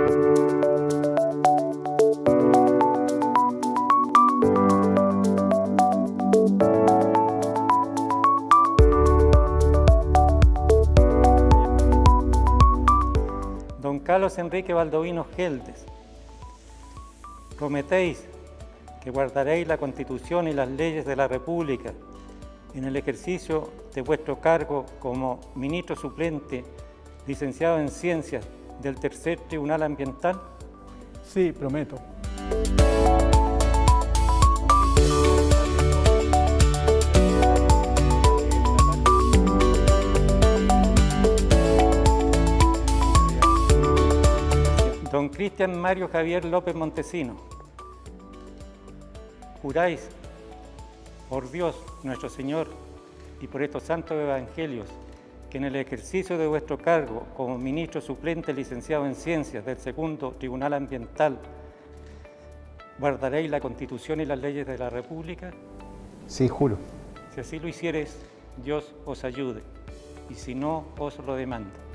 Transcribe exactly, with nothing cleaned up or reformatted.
Don Carlos Enrique Baldovino Geldes, prometéis que guardaréis la Constitución y las leyes de la República en el ejercicio de vuestro cargo como ministro suplente, licenciado en Ciencias del Tercer Tribunal Ambiental. Sí, prometo. Don Cristian Mario Javier López Montesino, juráis por Dios nuestro Señor y por estos santos evangelios que en el ejercicio de vuestro cargo como ministro suplente licenciado en Ciencias del Segundo Tribunal Ambiental guardaréis la Constitución y las leyes de la República. Sí, juro. Si así lo hiciereis, Dios os ayude, y si no, os lo demando.